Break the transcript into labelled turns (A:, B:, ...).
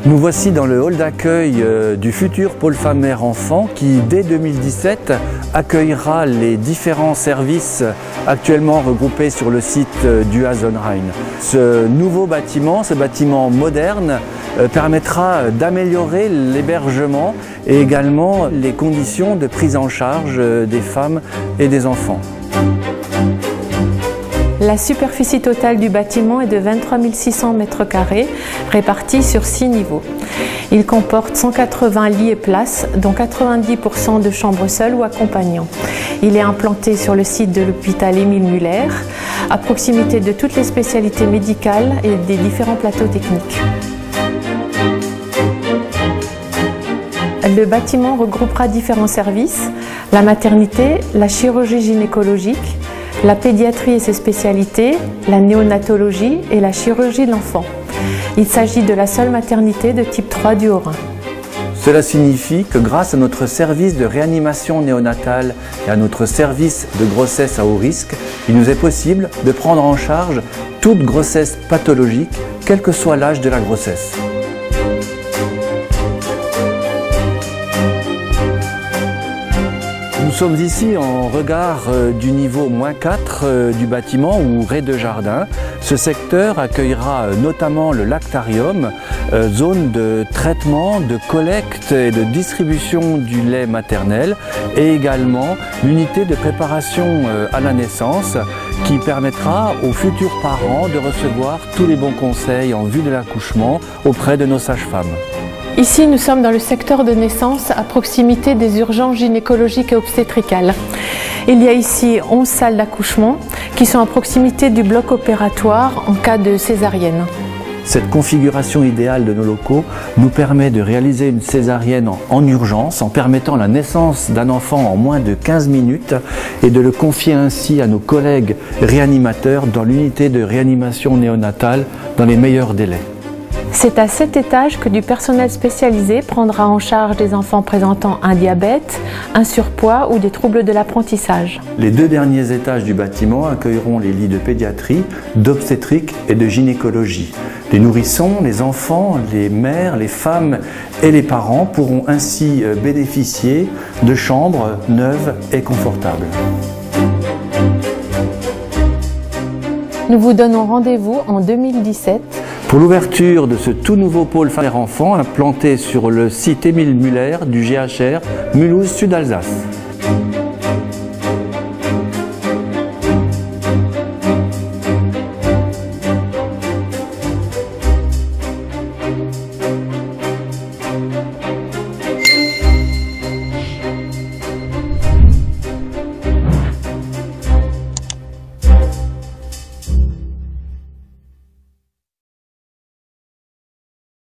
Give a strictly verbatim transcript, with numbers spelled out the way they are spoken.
A: Nous voici dans le hall d'accueil du futur pôle femmes-mères enfants qui, dès deux mille dix-sept, accueillera les différents services actuellement regroupés sur le site du Hasenrhein. Ce nouveau bâtiment, ce bâtiment moderne, permettra d'améliorer l'hébergement et également les conditions de prise en charge des femmes et des enfants.
B: La superficie totale du bâtiment est de vingt-trois mille six cents mètres carrés, répartis sur six niveaux. Il comporte cent quatre-vingts lits et places, dont quatre-vingt-dix pour cent de chambres seules ou accompagnants. Il est implanté sur le site de l'hôpital Émile Muller, à proximité de toutes les spécialités médicales et des différents plateaux techniques. Le bâtiment regroupera différents services, la maternité, la chirurgie gynécologique, la pédiatrie et ses spécialités, la néonatologie et la chirurgie de l'enfant. Il s'agit de la seule maternité de type trois du Haut-Rhin.
A: Cela signifie que grâce à notre service de réanimation néonatale et à notre service de grossesse à haut risque, il nous est possible de prendre en charge toute grossesse pathologique, quel que soit l'âge de la grossesse. Nous sommes ici en regard du niveau moins quatre du bâtiment ou rez-de-jardin. Ce secteur accueillera notamment le lactarium, zone de traitement, de collecte et de distribution du lait maternel et également l'unité de préparation à la naissance qui permettra aux futurs parents de recevoir tous les bons conseils en vue de l'accouchement auprès de nos sages-femmes.
B: Ici, nous sommes dans le secteur de naissance à proximité des urgences gynécologiques et obstétricales. Il y a ici onze salles d'accouchement qui sont à proximité du bloc opératoire en cas de césarienne.
A: Cette configuration idéale de nos locaux nous permet de réaliser une césarienne en, en urgence en permettant la naissance d'un enfant en moins de quinze minutes et de le confier ainsi à nos collègues réanimateurs dans l'unité de réanimation néonatale dans les meilleurs délais.
B: C'est à cet étage que du personnel spécialisé prendra en charge des enfants présentant un diabète, un surpoids ou des troubles de l'apprentissage.
A: Les deux derniers étages du bâtiment accueilleront les lits de pédiatrie, d'obstétrique et de gynécologie. Les nourrissons, les enfants, les mères, les femmes et les parents pourront ainsi bénéficier de chambres neuves et confortables.
B: Nous vous donnons rendez-vous en deux mille dix-sept
A: pour l'ouverture de ce tout nouveau pôle femmes-mères-enfants implanté sur le site Émile Muller du G H R Mulhouse Sud-Alsace.